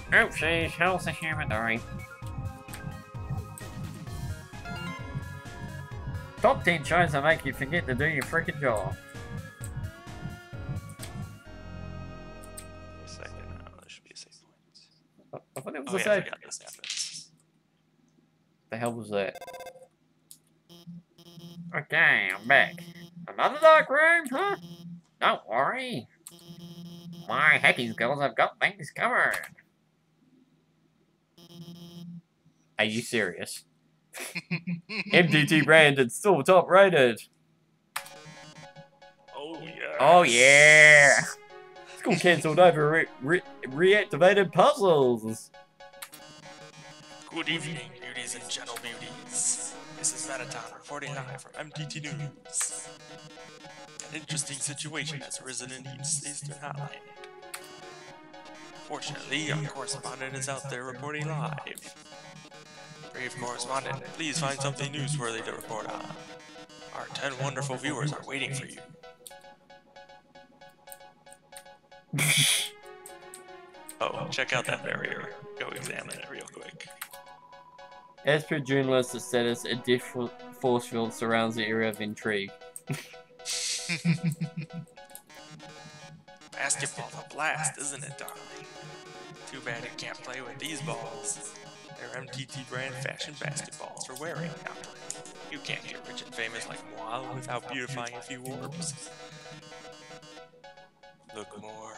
Oopsies, how's the humidity? Top 10 shows that make you forget to do your freaking job. A second now, there should be a save point. I thought it was Oh a yeah, I save. forgot this happens. The hell was that? Okay, I'm back. Another dark room, huh? Don't worry. My hacking skills have got things covered. Are you serious? MDT branded, still top rated. Oh yeah. Oh yeah. School cancelled over reactivated puzzles. Good evening, beauties and gentle beauties. This is Metaton reporting live from MTT News. An interesting situation has arisen in Eastern Hotland. Fortunately, our correspondent is out there reporting live. Brave correspondent, please find something newsworthy to report on. Our 10 wonderful viewers are waiting for you. Oh, check out that barrier. Go examine it real quick. As per journalists, the status, a death force field surrounds the area of intrigue. Basketball's a blast, isn't it, darling? Too bad you can't play with these balls. They're MTT brand fashion basketballs for wearing now. You can't get rich and famous like moi without beautifying a few orbs. Look more.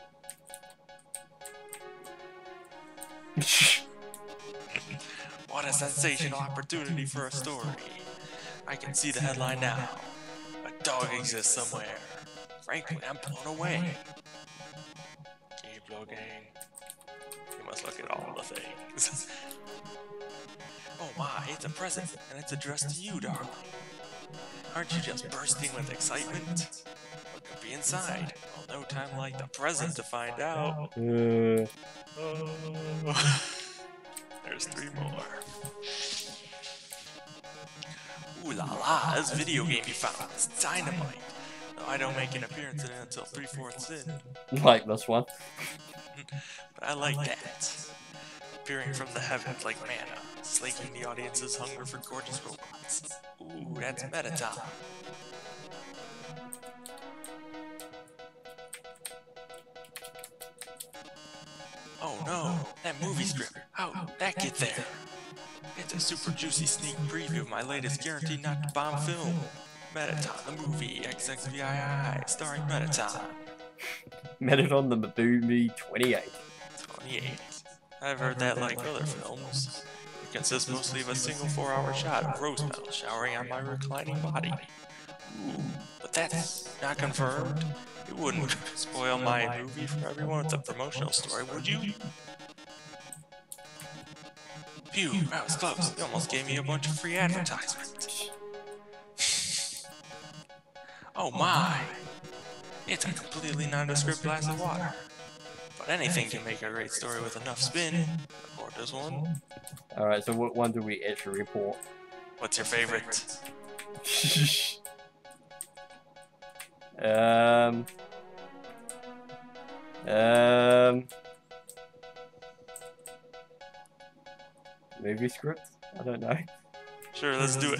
What a sensational opportunity for a story. I can see the headline now. A dog exists somewhere. Frankly, I'm blown away. Keep looking. You must look at all the things. Oh my, it's a present, and it's addressed to you, darling. Aren't you just bursting with excitement? What could be inside? Well, no time like the present to find out. There's 3 more. Ooh la la, this video game you found is dynamite. Though I don't make an appearance in it until 3/4 in. Like this one. But I like that. Appearing from the heavens like manna, slaking the audience's hunger for gorgeous robots. Ooh, that's Metaton. Oh no, that movie script. How'd that get there? It's a super juicy sneak preview of my latest guaranteed not to bomb film. Metaton, the movie, XXVII, starring Metaton. Metaton the movie 28. 28. I've heard that like other films. It consists mostly of a single 4-hour shot of rose petals showering on my reclining body. Ooh, but that's not confirmed. You wouldn't spoil my movie for everyone with a promotional story, would you? Phew, that was close. You almost gave me a bunch of free advertisement. Oh my! It's a completely nondescript glass of water. But anything can make a great story with enough spin. Or does one? Alright, so what one do we actually report? What's your favorite? Movie script? I don't know. Sure, let's do it.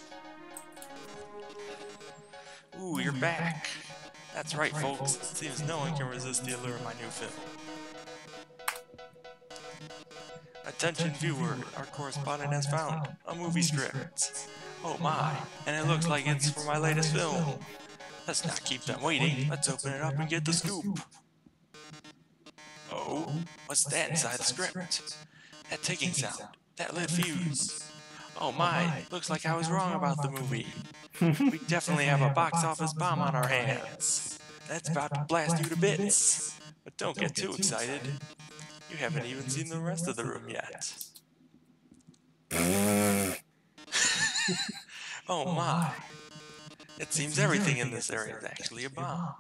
Ooh, you're back. That's right, folks. It seems no one can resist the allure of my new film. Attention viewer, our correspondent has found a movie script. Oh my, and it looks like it's for my latest film. Let's not keep them waiting. Let's open it up and get the scoop. Oh, what's that inside the script? That ticking sound. That lit fuse. Oh my, looks like I was wrong about the movie. We definitely have a box office bomb on our hands. That's about to blast you to bits. But don't get too excited. You haven't even seen the rest of the room yet. Oh my. It seems everything in this area is actually a bomb.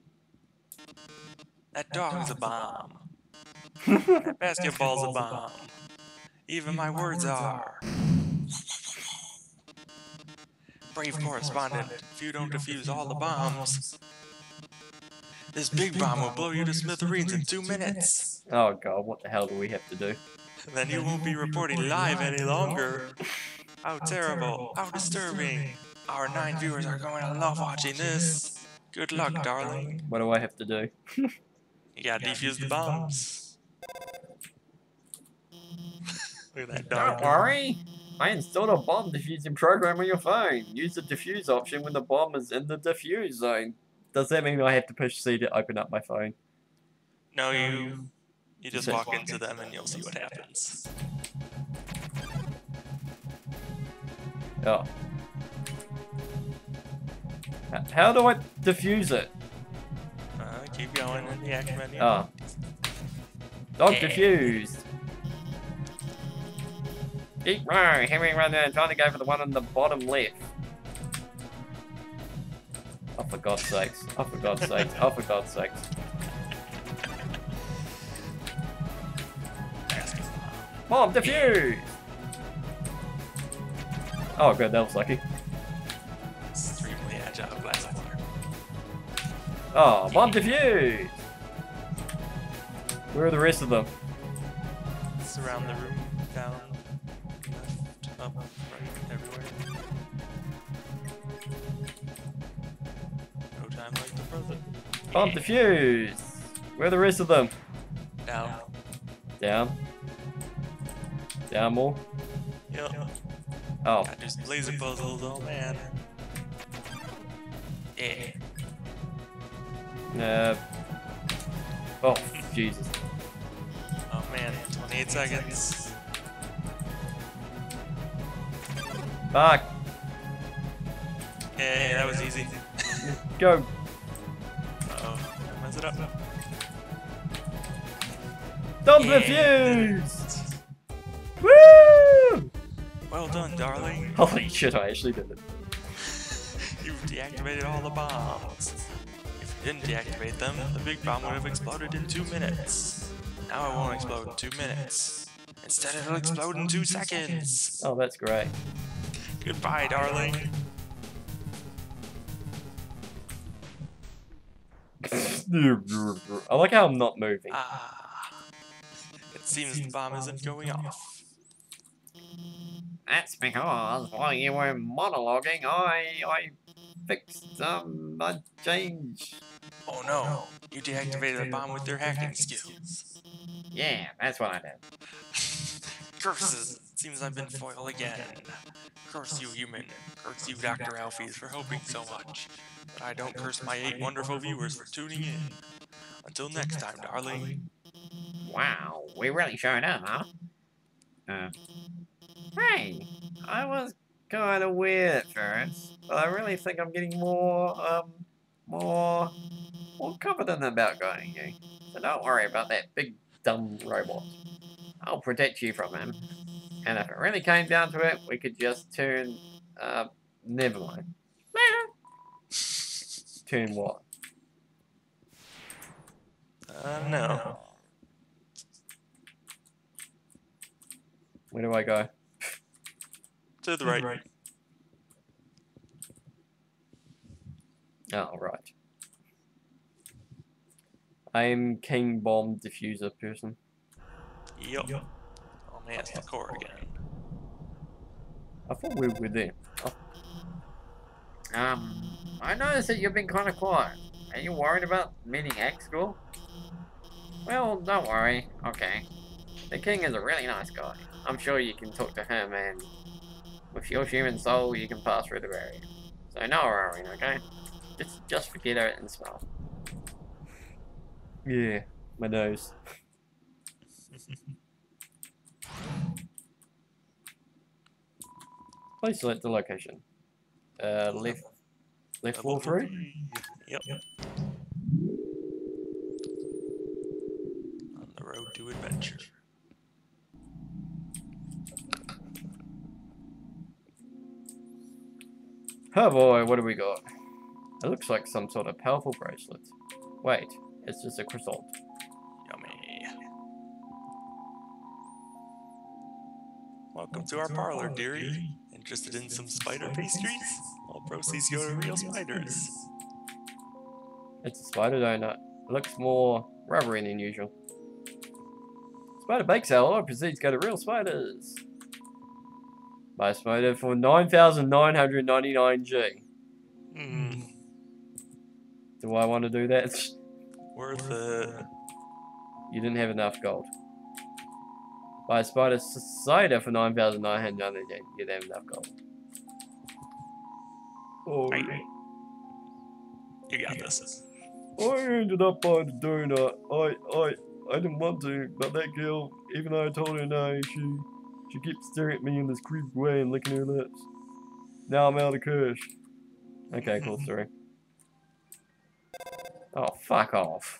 That dog's a bomb. That basketball's a bomb. Even my words are. Brave correspondent, if you don't defuse all the bombs, This big bomb will blow you to smithereens in 2 minutes. Oh god, what the hell do we have to do? And then you won't be reporting live any longer. How terrible. How disturbing. Our 9 viewers are going to love watching this. Good luck, darling. What do I have to do? You gotta defuse the bombs. Look at that Don't dog. worry. I installed a bomb diffusing program on your phone. Use the diffuse option when the bomb is in the diffuse zone. Does that mean I have to push C to open up my phone? No, you just walk into them and you'll see what happens. Oh. How do I diffuse it? Keep going in the action menu. Oh. Dog diffused. Keep right. Heavy run there. Trying to go for the one on the bottom left. Oh, for God's sakes. Oh, for God's sakes. Oh, for God's sakes. Bomb diffused! Oh, good. That was lucky. Extremely agile blast fire. Oh, bomb diffused! Where are the rest of them? Surround the room, down, left, up, right, everywhere. No time like the present. Bomb diffused! Where are the rest of them? Down. Down. Down more. Yep. Oh. Gotta do some laser puzzles, oh man. Yeah. Oh, Jesus. Oh man, 28 seconds. Fuck. Yay, that was easy. Go. Uh-oh, mess it up. Bomb Yeah. diffused! Woo! Well done, darling. Holy shit, I actually did it. You've deactivated all the bombs. If you didn't deactivate them, the big bomb would have exploded in 2 minutes. Now it won't explode in 2 minutes. Instead, it'll explode in 2 seconds. Oh, that's great. Goodbye, darling. I like how I'm not moving. Ah. It seems the bomb isn't going off. That's because while you were monologuing, I fixed a change. Oh no, you deactivated the bomb with your hacking skills. Yeah, that's what I did. Curses! It seems I've been foiled again. Curse you, human. Curse you, Dr. Alfies, for hoping so much. But I don't curse my 8 wonderful viewers for tuning in. Until next time, darling. Wow, we really showed up, huh? Hey, I was kind of weird at first, but I really think I'm getting more confident about guiding you. So don't worry about that big dumb robot. I'll protect you from him. And if it really came down to it, we could just turn, never mind. Turn what? No. Where do I go? To the right. Oh, right. I'm King Bomb Diffuser person. Yup. Oh man, it's the core again. I thought we were there. Oh, I noticed that you've been kind of quiet. Are you worried about meeting X school? Well, don't worry. Okay. The king is a really nice guy. I'm sure you can talk to him, and with your human soul, you can pass through the barrier. So no worrying, okay? Just forget it and smile. yeah, my nose. Please select the location. Left floor 3? Yep. On the road to adventure. Oh boy, what do we got? It looks like some sort of powerful bracelet. Wait, it's just a croissant. Yummy. Welcome to our parlor, dearie. Interested in some spider pastries? All proceeds go to real spiders. It's a spider donut. It looks more rubbery than usual. Spider bake sale. I proceeds to go to real spiders. Buy a spider for 9,999 G. Do I want to do that? Worth it. You didn't have enough gold. Buy a spider cider for 9,900 G. You didn't have enough gold. Oh, Right. You got this. I ended up buying a donut. I didn't want to, but that girl, even though I told her no, she kept staring at me in this creepy way and licking her lips. Now I'm out of cash. Okay, cool story. Oh, fuck off.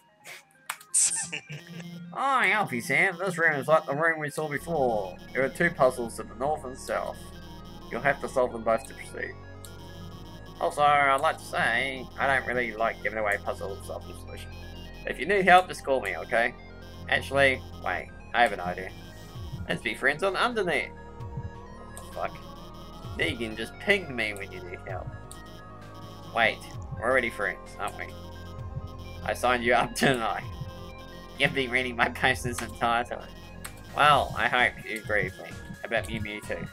Hi, Alfie Sam. This room is like the room we saw before. There are 2 puzzles to the north and south. You'll have to solve them both to proceed. Also, I'd like to say, I don't really like giving away puzzle solution. If you need help, just call me, okay? Actually, wait, I have an idea. Let's be friends on Undernet. Fuck. Negan just pinged me when you need help. Wait, we're already friends, aren't we? I signed you up, didn't I? You've been reading my post this entire time. Well, I hope you agree with me about Mew Mewtwo.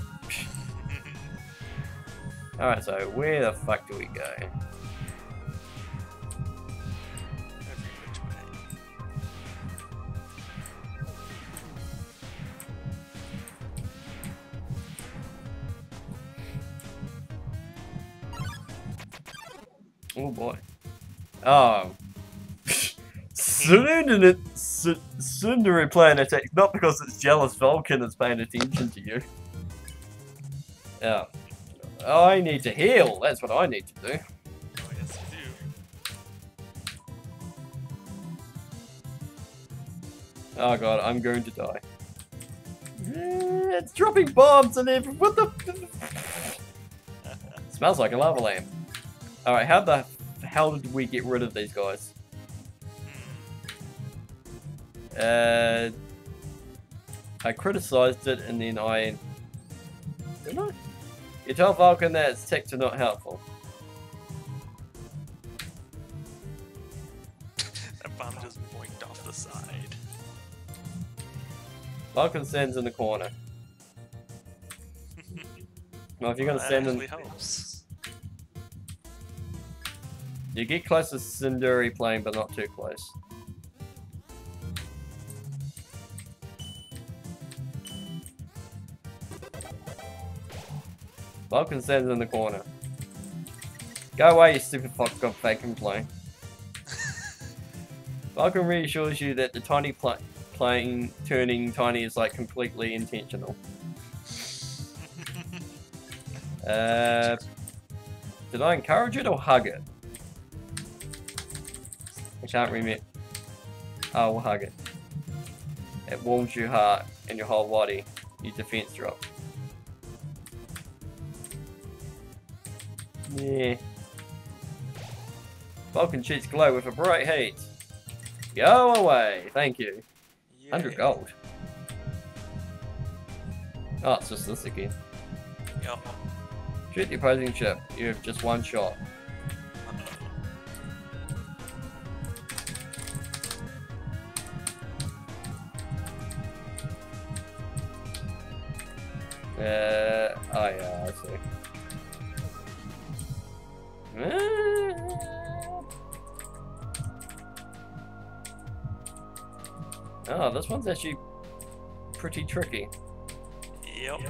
Alright, so where the fuck do we go? Every which way. Oh boy. Oh. Cinder playing attack, not because it's jealous Vulcan is paying attention to you. Yeah. I need to heal, that's what I need to do. Oh, yes, you do. Oh god, I'm going to die. It's dropping bombs and everything. What the? Smells like a lava lamp. Alright, how the hell did we get rid of these guys? I criticized it and then I... Didn't I? You tell Vulcan that its texts are not helpful. That bomb just boinked off the side. Vulcan stands in the corner. Well, if you're gonna That stand in... actually helps. You get close to Cinderi playing, but not too close. Vulcan stands in the corner. Go away, you stupid fuck god faking plane. Vulcan reassures you that the tiny plane turning tiny is like completely intentional. Did I encourage it or hug it? I can't remember. I will hug it. It warms your heart and your whole body. Your defense drop. Yeah. Vulcan cheeks glow with a bright heat. Go away. Thank you. 100 gold. Oh, it's just this again. Yup. Shoot the opposing ship. You have just one shot. Oh yeah, I see. Oh, this one's actually pretty tricky. Yep.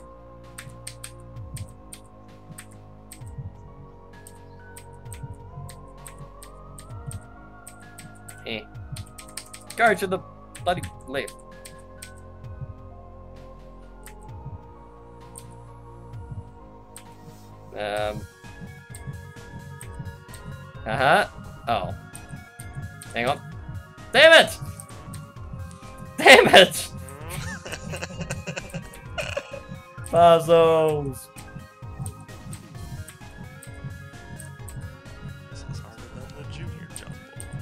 Eh. Go to the bloody left. Oh. Hang on. Damn it! Damn it! Puzzles! This is harder than the junior jump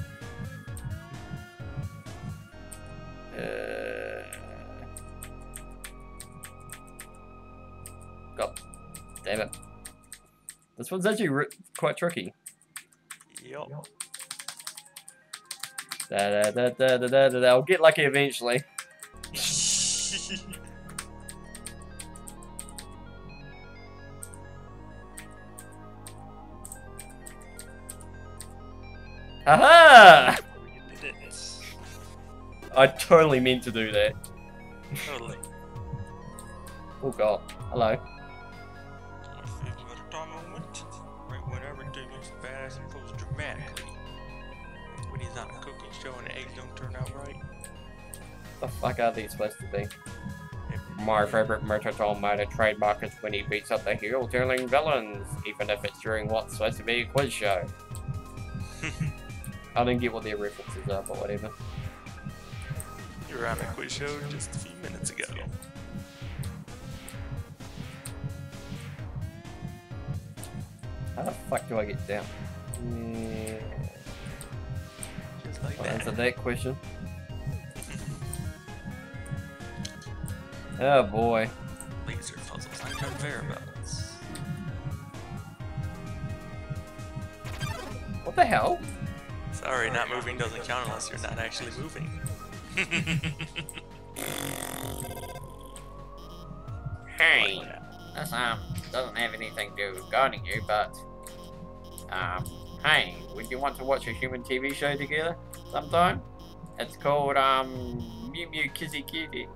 God. Damn it. This one's actually quite tricky. Yup. I'll get lucky eventually. Haha! You did it. I totally meant to do that. Totally. Oh god. Hello. Moment. Right when everything looks badass and goes dramatically. Like when he's on a cooking show and the eggs don't turn out right. The fuck are these supposed to be? My favorite Muffet mode of trademark is when he beats up the hero-killing villains, even if it's during what's supposed to be a quiz show. I didn't get what their references are, but whatever. You were on a quiz show just a few minutes ago. How the fuck do I get down? Yeah. Just like I'll that. answer that question. Oh boy. Laser puzzles, I know variables. What the hell? Sorry, not moving doesn't count unless you're not actually moving. Hey, this doesn't have anything to do with guarding you, but hey, would you want to watch a human TV show together sometime? It's called Mew Mew Kizzy Kitty.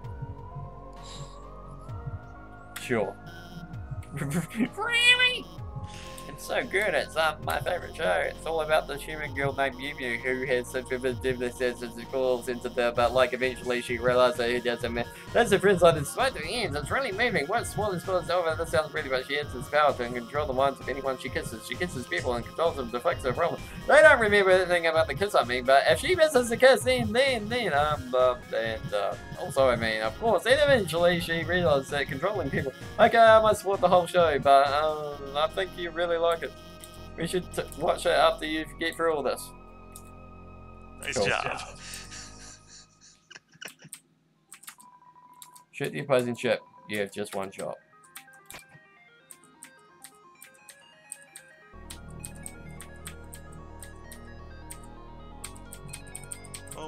Sure. Really? It's so good. It's my favorite show. It's all about this human girl named Mew Mew who has such vivid sense of calls into the, but like eventually she realized that it doesn't matter. That's the friends like despite the ends. It's really moving. Once Swan is over, this sounds pretty, but she has this power to control the minds of anyone she kisses. She kisses people and controls them to fix their problem. They don't remember anything about the kiss I mean, but if she misses the kiss, then also I mean, of course, then eventually she realized that controlling people. Okay, I must support the whole show, but I think you really like it. We should watch it after you get through all this. Nice Cool. job. Shoot the opposing ship. You have just one shot. Oh.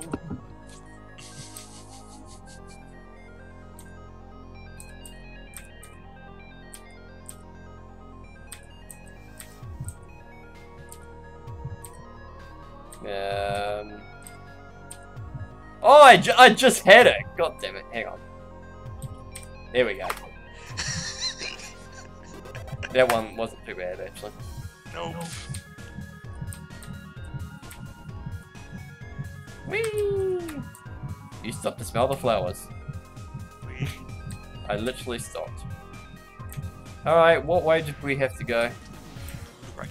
Oh, I just had it. God damn it. Hang on. There we go. That one wasn't too bad, actually. Nope. Whee! You stopped to smell the flowers. We I literally stopped. Alright, what way did we have to go? right.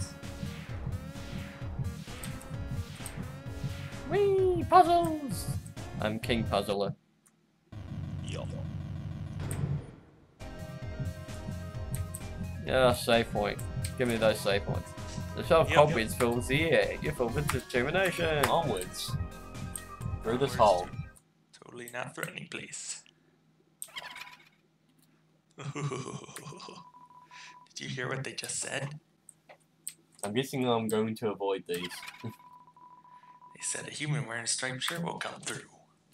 Whee! Puzzles! I'm King Puzzler. Yo. Yeah, save point. Give me those save points. The shelf Yep, cobwebs fills the air. You're filled with determination. Onwards. Through this hole. Totally not for any place. Did you hear what they just said? I'm guessing I'm going to avoid these. They said a human wearing a striped shirt will come through.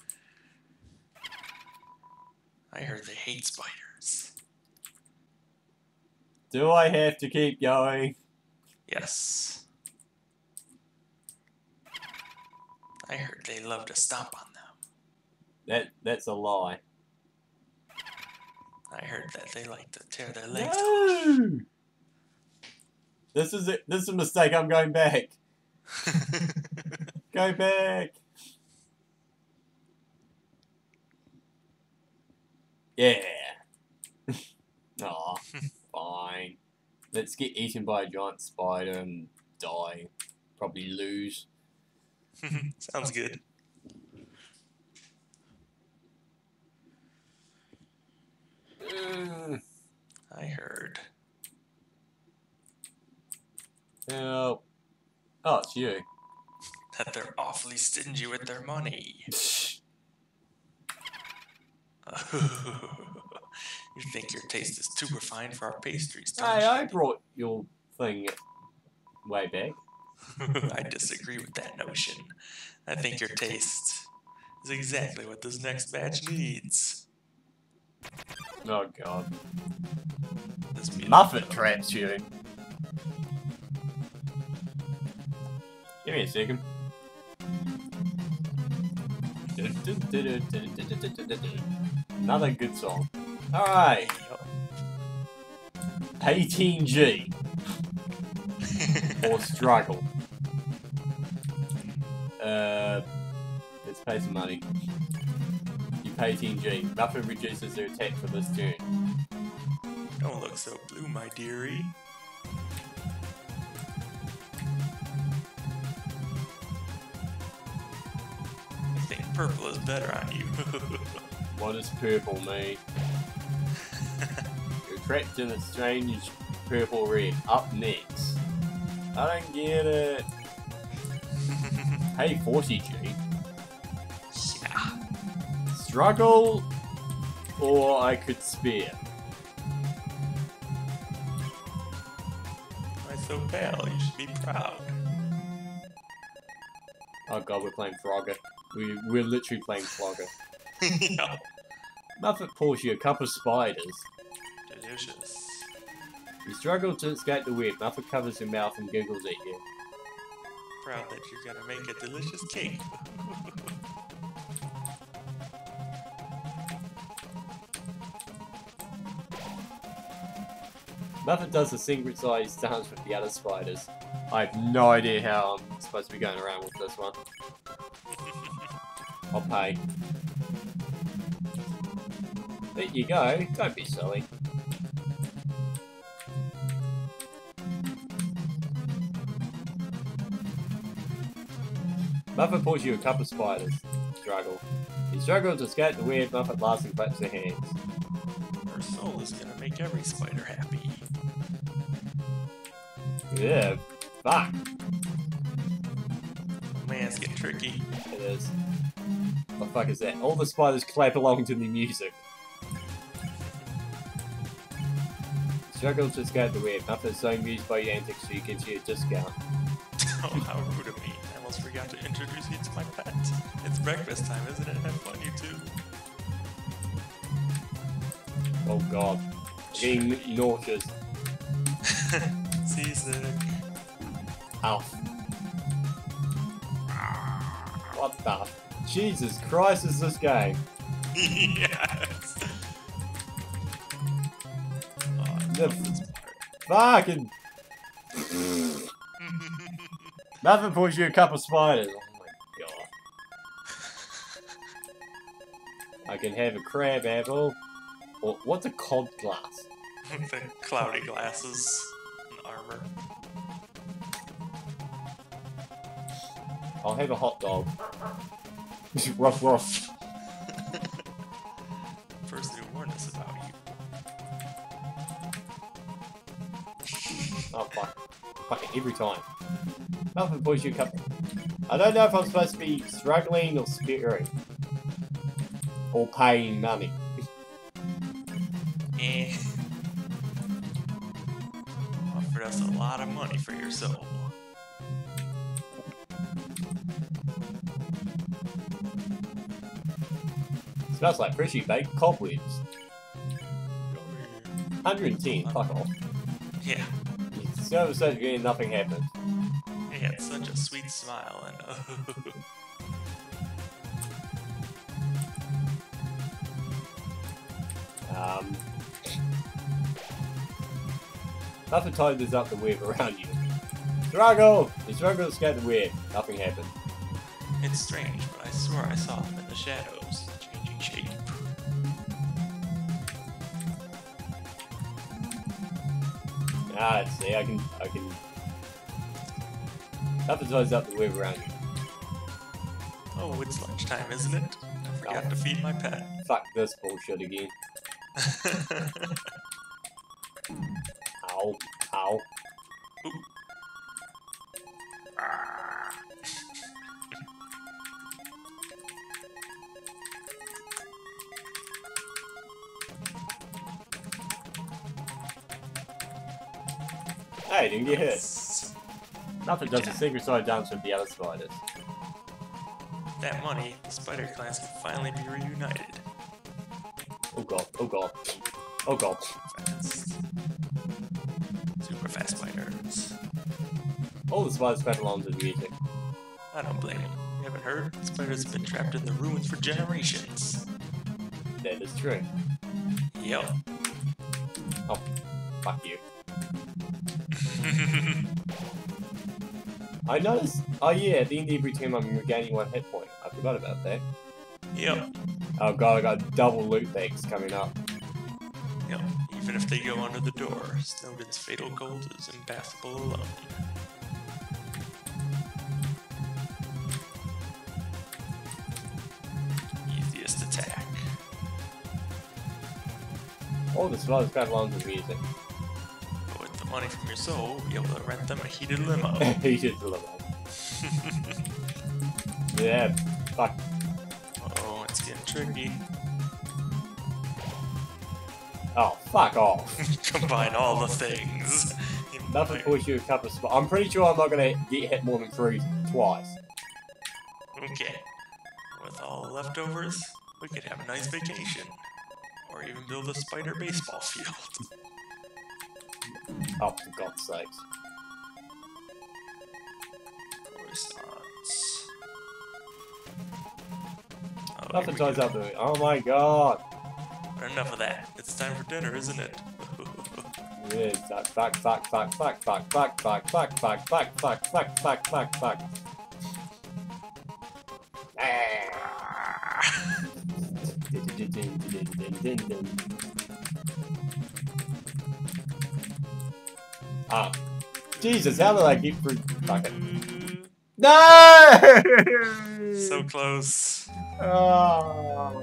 I heard they hate spiders. Do I have to keep going? Yes. I heard they love to stomp on them. That's a lie. I heard that they like to tear their legs off. No! This is it. This is a mistake. I'm going back. Go back. Yeah. Aw, fine. Let's get eaten by a giant spider and die. Probably lose. Sounds good. I heard. Help. Oh, it's you. That they're awfully stingy with their money. You think your taste is too refined for our pastries, don't Hey, you? I brought your thing way back. I disagree with that notion. I think your taste is exactly what this next batch needs. Oh god. This means Muffet traps you. Give me a second. Another good song. Alright. 18G. Or struggle. Let's pay some money. You pay 18G. Muffet reduces their attack for this turn. Don't look so blue, my dearie. I think purple is better on you. What is purple, mate? You're trapped in a strange purple red. Up next. I don't get it. Hey, 40G. Yeah. Struggle, or I could spare. Why so pale? You should be proud. Oh god, we're playing Frogger. We're literally playing Frogger. No. Muffet pours you a cup of spiders. Delicious. You struggle to escape the web. Muffet covers your mouth and giggles at you. Proud that you're gonna make a delicious cake. Muffet does a synchronized dance with the other spiders. I have no idea how I'm supposed to be going around with this one. I'll pay. There you go. Don't be silly. Muffet pours you a cup of spiders. Struggle. You struggle to escape the web. Muffet laughs and claps her hands. Her soul is gonna make every spider happy. Yeah. Fuck. Oh man, it's getting tricky. It is. What the fuck is that? All the spiders clap along to the music. Struggle to escape the web. Muffet is so amused by your antics she gives you a discount. Oh, how rude of me. I almost forgot to introduce you to my pet. It's breakfast time, isn't it? Have fun, you two. Oh god. Getting nauseous. Seasick. Ow. What the? Jesus Christ is this game? Yes. Oh, I The love this part. fucking... Muffet pours you a couple spiders. Oh my god. I can have a crab apple. Or what's a cod glass? The cloudy glasses and armor. I'll have a hot dog. Ruff ruff. First they warned us about you. Oh fuck. Fucking every time. Muffet pours you a cup. I don't know if I'm supposed to be struggling or sparing. Or paying money. Eh. Offered us a lot of money for your soul. Smells like freshly baked cobwebs. 110, fuck off. Yeah. You serve such good, nothing happened. He had such a sweet smile and Muffet tightens up the web around you. Struggle! You struggle to escape the web. Nothing happened. It's strange, but I swore I saw him in the shadows, changing shape. Ah, let's see, I can... Muffet tightens up the web around you. Oh, it's lunchtime, isn't it? I forgot to feed my pet. Fuck this bullshit again. Ow. Ow. Ooh. Hey, didn't get hit. Nice. Muffet does a secret side dance with the other spiders. With that money, the spider clans can finally be reunited. Oh god, oh god. Oh god. Fast. Super fast spiders. All the spiders fed along to the music. I don't blame you. You haven't heard? Spiders have been trapped in the ruins for generations. That is true. Yep. Oh, fuck you. I noticed. Oh yeah, at the end of every turn I'm regaining 1 hit point. I forgot about that. Yep. Oh god, I got double loot bags coming up. Yep. Even if they go under the door, Snowden's fatal gold is impassable alone. Easiest attack. All the spiders fed along to the music. But with the money from your soul, you'll be able to rent them a heated limo. He just love it. Yeah, fuck. Oh, it's getting tricky. Oh, fuck off. Combine all the things. Nothing pushes you a couple of spots. I'm pretty sure I'm not gonna get hit more than 3 twice. Okay. With all the leftovers, we could have a nice vacation. Or even build a spider baseball field. Oh, for God's sakes. Croissants. Oh, Nothing here we ties go. up to it. Oh my god. But enough of that. It's time for dinner, isn't it? Yeah, fuck, fuck, fuck, fuck, fuck, fuck, fuck, fuck, fuck, fuck, fuck, fuck, fuck, fuck, fuck, fuck. Ah, Jesus, how did I get through? Fucking no! So close. Oh.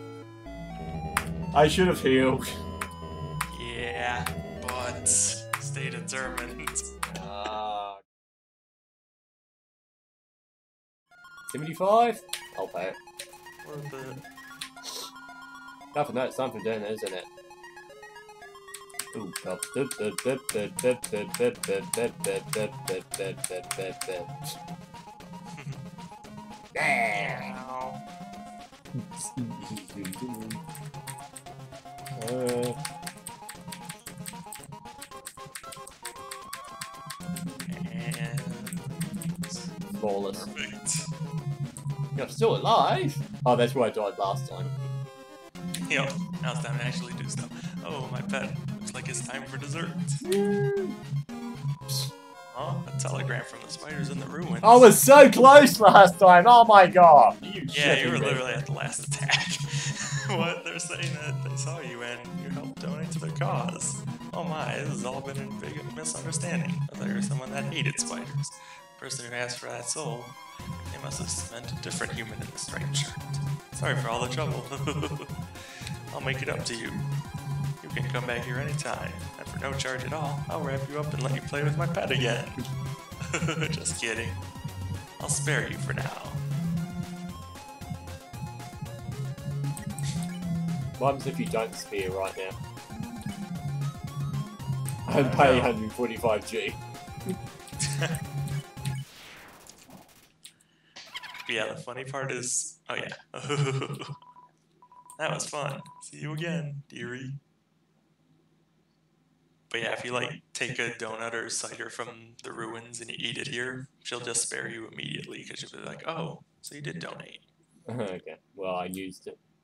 I should have healed. Yeah, but stay determined. 75? I'll pay it. Worth it. Nothing, that's time for dinner, isn't it? Ooh, God. And Flawless. perfect. You're still alive? Oh, that's where I died last time. Yep, now it's time to actually do stuff. Oh, my pet. Looks like it's time for dessert. Oh, a telegram from the spiders in the ruins. I was so close last time. Oh my god. Yeah, you were literally at the last attack. What? They're saying that they saw you and you helped donate to their cause. Oh my, this has all been a big misunderstanding. I thought you were someone that hated spiders. The person who asked for that soul, they must have meant a different human in the striped shirt. Sorry for all the trouble. I'll make it up to you. You can come back here anytime, and for no charge at all, I'll wrap you up and let you play with my pet again. Just kidding. I'll spare you for now. What happens if you don't spear right now? I'm paying 145G. Yeah, the funny part is... Oh yeah. That was fun. See you again, dearie. But yeah, if you like take a donut or cider from the ruins and you eat it here, she'll just spare you immediately because she'll be like, oh, so you did donate. Okay, well I used it.